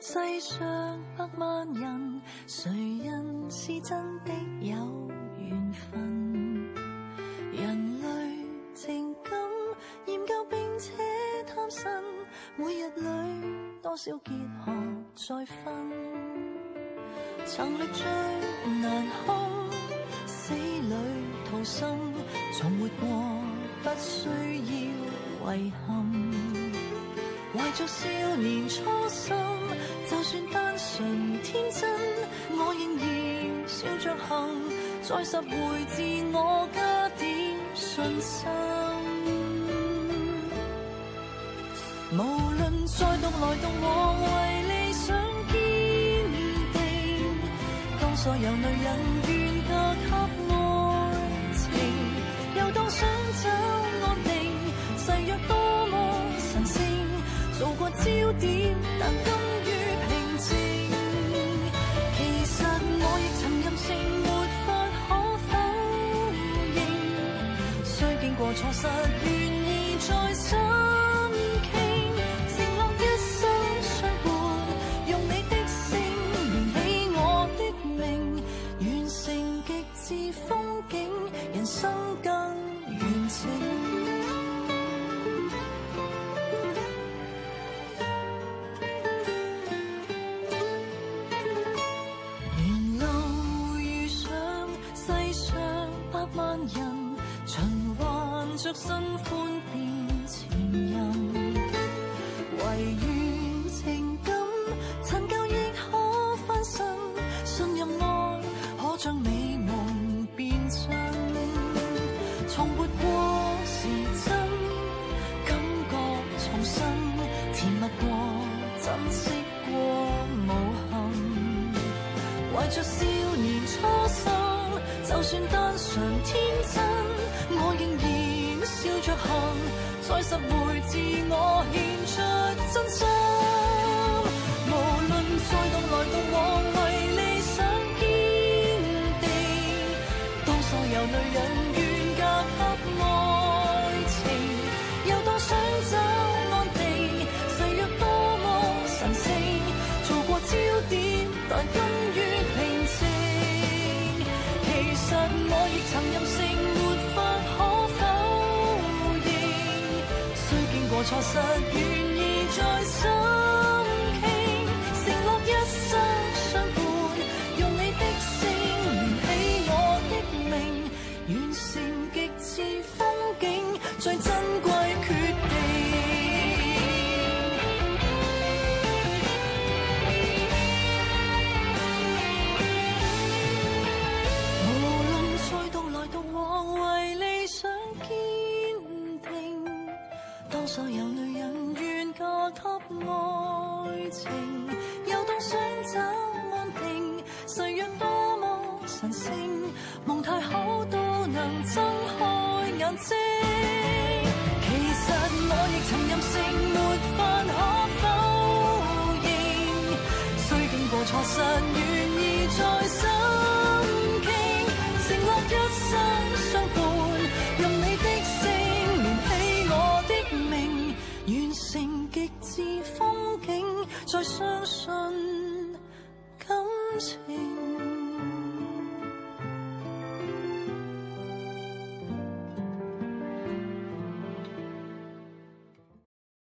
世上百万人，谁人是真的有缘分？人类情感研究并且贪新，每日里多少结合再分，曾历最难堪，死里逃生，从活过不需要遗憾。怀着少年初心，就算单纯天真，我仍然笑着行，再拾回自我，加點信心。無論再獨來獨往，為理想堅定，當所有女人願嫁給愛情，又當想找安定，誓約多麼神聖，做過焦點，但甘於平靜。其實我亦曾任性，沒法可否認，雖經過錯失，願意再心傾，承諾一生相伴，用你的姓連起我的名，完成極致風景，人生更完整。着新歡變前任，唯願情感陳舊亦可翻身，信任愛可將美夢變真，重活過是真，感覺重生，甜蜜過，珍惜過無憾，懷着少年初心，就算單純天真，我仍然笑着行，再拾回自我，獻出真心。無論再獨來獨往，為理想堅定，當所有女人願嫁給愛情，又當想找安定，誓約多麼神聖，做過焦點，但甘於平靜。其實我亦曾任性，沒法可過錯失，願意再心傾，承諾一生相伴，用你的姓連起我的名，完成極致風景，最珍貴決定。無論再獨來獨往，為理想堅定，當所有女人願嫁給愛情，又當想找安定，誓約多麼神聖，夢太好都能睜開眼睛。其實我亦曾任性，沒法可否認，雖經過錯失，願意再心傾，承諾一生相伴，用你的姓連起我的名，完成極致風景，再相信感情。